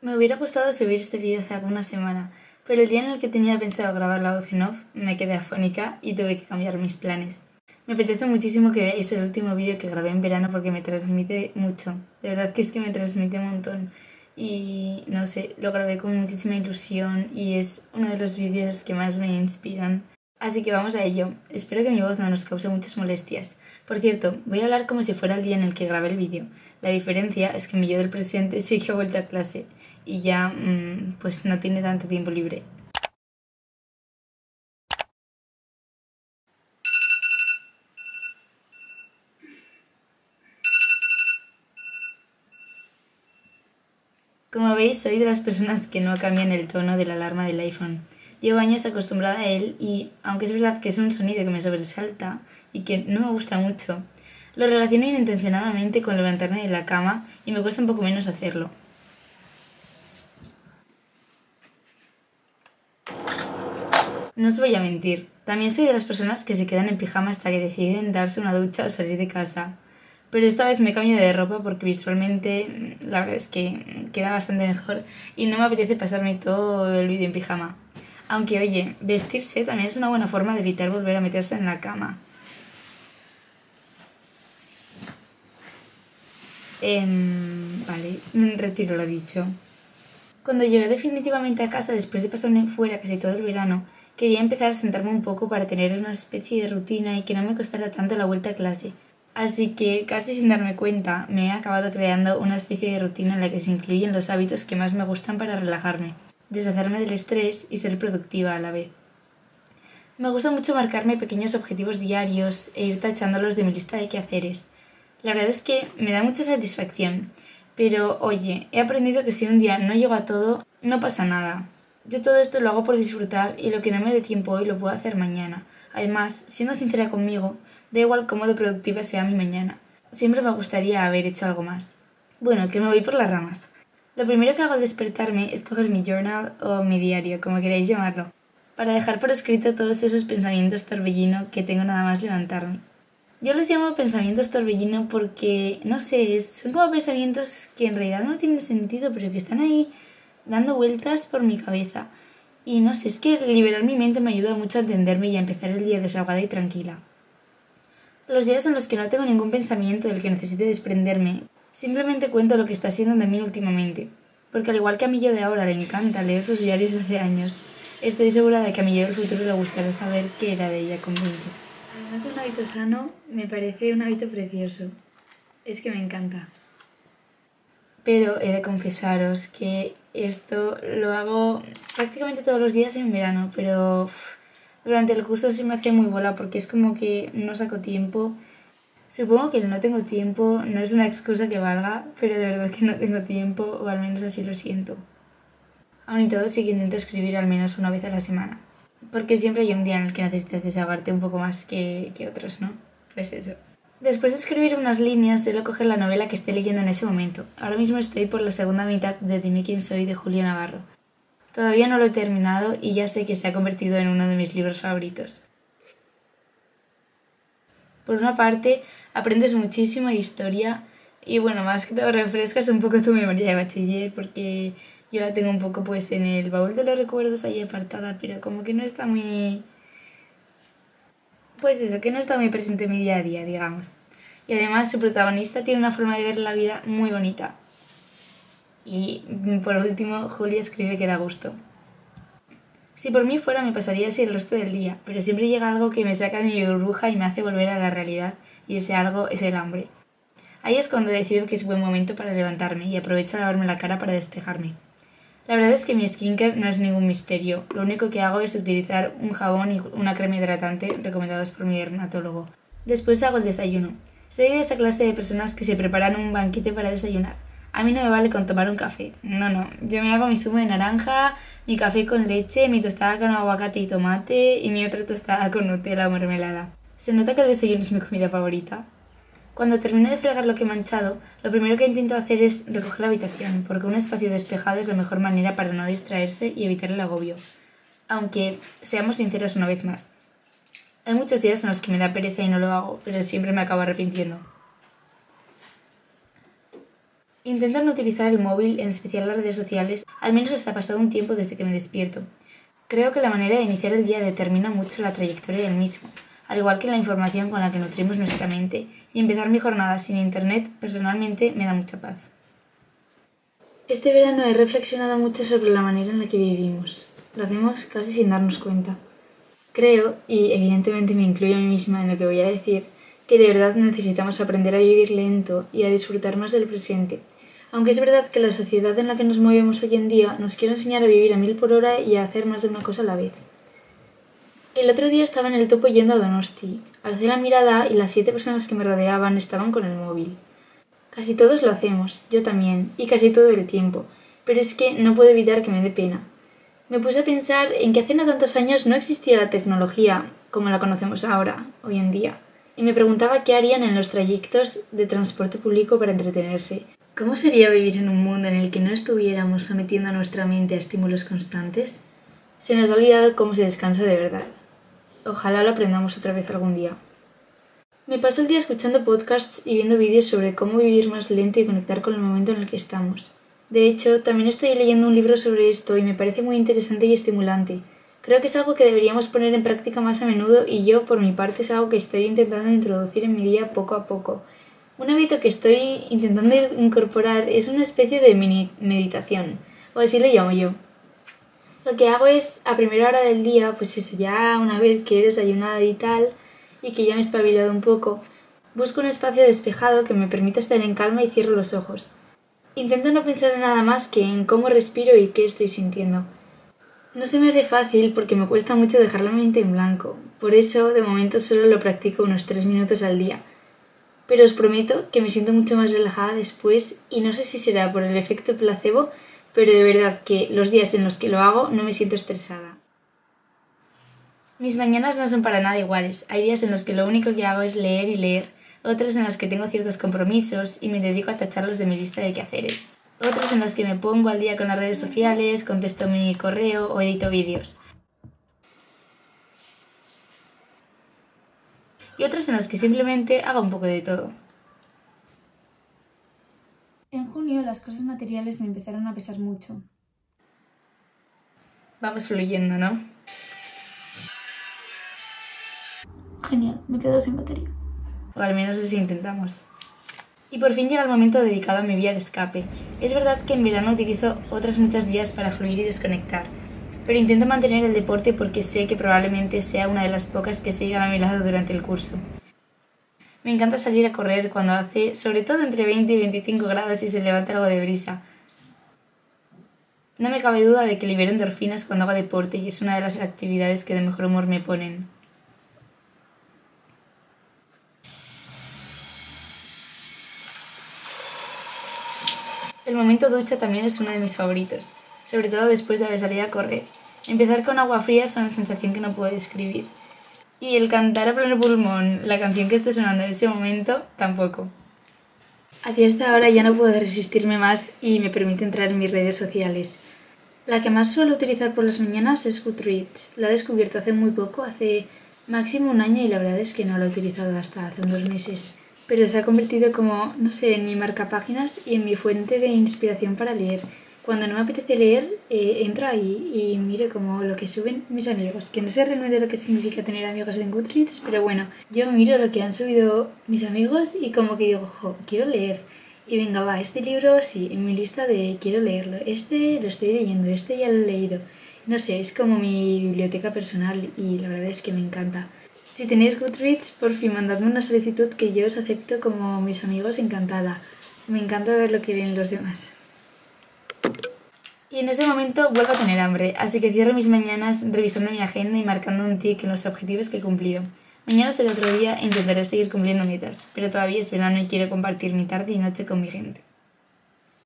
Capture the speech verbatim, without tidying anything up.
Me hubiera gustado subir este vídeo hace alguna semana, pero el día en el que tenía pensado grabar la voz en off me quedé afónica y tuve que cambiar mis planes. Me apetece muchísimo que veáis el último vídeo que grabé en verano porque me transmite mucho. De verdad que es que me transmite un montón. Y no sé, lo grabé con muchísima ilusión y es uno de los vídeos que más me inspiran. Así que vamos a ello. Espero que mi voz no nos cause muchas molestias. Por cierto, voy a hablar como si fuera el día en el que grabé el vídeo. La diferencia es que mi yo del presente sí que ha vuelto a clase y ya mmm, pues no tiene tanto tiempo libre. Como veis, soy de las personas que no cambian el tono de la alarma del iPhone. Llevo años acostumbrada a él y, aunque es verdad que es un sonido que me sobresalta y que no me gusta mucho, lo relaciono inintencionadamente con levantarme de la cama y me cuesta un poco menos hacerlo. No os voy a mentir, también soy de las personas que se quedan en pijama hasta que deciden darse una ducha o salir de casa. Pero esta vez me cambio de ropa porque visualmente la verdad es que queda bastante mejor y no me apetece pasarme todo el vídeo en pijama. Aunque oye, vestirse también es una buena forma de evitar volver a meterse en la cama. Eh, vale, retiro lo dicho. Cuando llegué definitivamente a casa después de pasarme fuera casi todo el verano, quería empezar a sentarme un poco para tener una especie de rutina y que no me costara tanto la vuelta a clase. Así que, casi sin darme cuenta, me he acabado creando una especie de rutina en la que se incluyen los hábitos que más me gustan para relajarme, deshacerme del estrés y ser productiva a la vez. Me gusta mucho marcarme pequeños objetivos diarios e ir tachándolos de mi lista de quehaceres. La verdad es que me da mucha satisfacción, pero oye, he aprendido que si un día no llego a todo, no pasa nada. Yo todo esto lo hago por disfrutar y lo que no me dé tiempo hoy lo puedo hacer mañana. Además, siendo sincera conmigo, da igual cómo de productiva sea mi mañana. Siempre me gustaría haber hecho algo más. Bueno, que me voy por las ramas. Lo primero que hago al despertarme es coger mi journal o mi diario, como queráis llamarlo, para dejar por escrito todos esos pensamientos torbellino que tengo nada más levantarme. Yo los llamo pensamientos torbellino porque, no sé, son como pensamientos que en realidad no tienen sentido, pero que están ahí dando vueltas por mi cabeza. Y no sé, es que liberar mi mente me ayuda mucho a entenderme y a empezar el día desahogada y tranquila. Los días en los que no tengo ningún pensamiento del que necesite desprenderme, simplemente cuento lo que está siendo de mí últimamente. Porque al igual que a mí yo de ahora le encanta leer sus diarios de hace años, estoy segura de que a mí yo del futuro le gustará saber qué era de ella con veinte. Además de un hábito sano, me parece un hábito precioso. Es que me encanta. Pero he de confesaros que esto lo hago prácticamente todos los días en verano, pero uff, durante el curso se me hace muy bola porque es como que no saco tiempo. Supongo que el no tengo tiempo no es una excusa que valga, pero de verdad que no tengo tiempo, o al menos así lo siento. Aún y todo sí que intento escribir al menos una vez a la semana, porque siempre hay un día en el que necesitas desahogarte un poco más que, que otros, ¿no? Pues eso. Después de escribir unas líneas, suelo coger la novela que esté leyendo en ese momento. Ahora mismo estoy por la segunda mitad de Dime quién soy de Julia Navarro. Todavía no lo he terminado y ya sé que se ha convertido en uno de mis libros favoritos. Por una parte, aprendes muchísimo de historia y bueno, más que todo refrescas un poco tu memoria de bachiller porque yo la tengo un poco pues en el baúl de los recuerdos ahí apartada, pero como que no está muy... Pues eso, que no está muy presente en mi día a día, digamos. Y además su protagonista tiene una forma de ver la vida muy bonita. Y por último, Julia escribe que da gusto. Si por mí fuera me pasaría así el resto del día, pero siempre llega algo que me saca de mi burbuja y me hace volver a la realidad, y ese algo es el hambre. Ahí es cuando decido que es buen momento para levantarme y aprovecho a lavarme la cara para despejarme. La verdad es que mi skincare no es ningún misterio, lo único que hago es utilizar un jabón y una crema hidratante recomendados por mi dermatólogo. Después hago el desayuno. Soy de esa clase de personas que se preparan un banquete para desayunar. A mí no me vale con tomar un café, no, no, yo me hago mi zumo de naranja, mi café con leche, mi tostada con aguacate y tomate y mi otra tostada con Nutella o mermelada. ¿Se nota que el desayuno es mi comida favorita? Cuando termino de fregar lo que he manchado, lo primero que intento hacer es recoger la habitación, porque un espacio despejado es la mejor manera para no distraerse y evitar el agobio. Aunque, seamos sinceras una vez más, hay muchos días en los que me da pereza y no lo hago, pero siempre me acabo arrepintiendo. Intento no utilizar el móvil, en especial las redes sociales, al menos hasta pasado un tiempo desde que me despierto. Creo que la manera de iniciar el día determina mucho la trayectoria del mismo, al igual que la información con la que nutrimos nuestra mente, y empezar mi jornada sin internet personalmente me da mucha paz. Este verano he reflexionado mucho sobre la manera en la que vivimos. Lo hacemos casi sin darnos cuenta. Creo, y evidentemente me incluyo a mí misma en lo que voy a decir, que de verdad necesitamos aprender a vivir lento y a disfrutar más del presente. Aunque es verdad que la sociedad en la que nos movemos hoy en día nos quiere enseñar a vivir a mil por hora y a hacer más de una cosa a la vez. El otro día estaba en el topo yendo a Donosti. Alcé la mirada y las siete personas que me rodeaban estaban con el móvil. Casi todos lo hacemos, yo también, y casi todo el tiempo, pero es que no puedo evitar que me dé pena. Me puse a pensar en que hace no tantos años no existía la tecnología como la conocemos ahora, hoy en día, y me preguntaba qué harían en los trayectos de transporte público para entretenerse. ¿Cómo sería vivir en un mundo en el que no estuviéramos sometiendo a nuestra mente a estímulos constantes? Se nos ha olvidado cómo se descansa de verdad. Ojalá lo aprendamos otra vez algún día. Me paso el día escuchando podcasts y viendo vídeos sobre cómo vivir más lento y conectar con el momento en el que estamos. De hecho, también estoy leyendo un libro sobre esto y me parece muy interesante y estimulante. Creo que es algo que deberíamos poner en práctica más a menudo y yo, por mi parte, es algo que estoy intentando introducir en mi día poco a poco. Un hábito que estoy intentando incorporar es una especie de mini meditación, o así lo llamo yo. Lo que hago es, a primera hora del día, pues eso, ya una vez que he desayunado y tal, y que ya me he espabilado un poco, busco un espacio despejado que me permita estar en calma y cierro los ojos. Intento no pensar en nada más que en cómo respiro y qué estoy sintiendo. No se me hace fácil porque me cuesta mucho dejar la mente en blanco, por eso de momento solo lo practico unos tres minutos al día. Pero os prometo que me siento mucho más relajada después y no sé si será por el efecto placebo, pero de verdad que los días en los que lo hago no me siento estresada. Mis mañanas no son para nada iguales. Hay días en los que lo único que hago es leer y leer, otras en las que tengo ciertos compromisos y me dedico a tacharlos de mi lista de quehaceres, otras en las que me pongo al día con las redes sociales, contesto mi correo o edito vídeos. Y otras en las que simplemente hago un poco de todo. En junio las cosas materiales me empezaron a pesar mucho. Vamos fluyendo, ¿no? Genial, me quedo sin batería. O al menos así intentamos. Y por fin llega el momento dedicado a mi vía de escape. Es verdad que en verano utilizo otras muchas vías para fluir y desconectar, pero intento mantener el deporte porque sé que probablemente sea una de las pocas que sigan a mi lado durante el curso. Me encanta salir a correr cuando hace, sobre todo entre veinte y veinticinco grados y se levanta algo de brisa. No me cabe duda de que libero endorfinas cuando hago deporte y es una de las actividades que de mejor humor me ponen. El momento ducha también es uno de mis favoritos, sobre todo después de haber salido a correr. Empezar con agua fría es una sensación que no puedo describir. Y el cantar a pleno pulmón la canción que esté sonando en ese momento, tampoco. Hacia esta hora ya no puedo resistirme más y me permite entrar en mis redes sociales. La que más suelo utilizar por las mañanas es Goodreads. La he descubierto hace muy poco, hace máximo un año y la verdad es que no la he utilizado hasta hace unos meses. Pero se ha convertido como, no sé, en mi marcapáginas y en mi fuente de inspiración para leer. Cuando no me apetece leer, eh, entro ahí y miro como lo que suben mis amigos, que no sé realmente lo que significa tener amigos en Goodreads, pero bueno, yo miro lo que han subido mis amigos y como que digo, jo, quiero leer. Y venga, va, este libro sí, en mi lista de quiero leerlo, este lo estoy leyendo, este ya lo he leído. No sé, es como mi biblioteca personal y la verdad es que me encanta. Si tenéis Goodreads, por fin mandadme una solicitud que yo os acepto como mis amigos, encantada. Me encanta ver lo que leen los demás. Y en ese momento vuelvo a tener hambre, así que cierro mis mañanas revisando mi agenda y marcando un tic en los objetivos que he cumplido. Mañana será otro día e intentaré seguir cumpliendo metas, pero todavía es verano y quiero compartir mi tarde y noche con mi gente.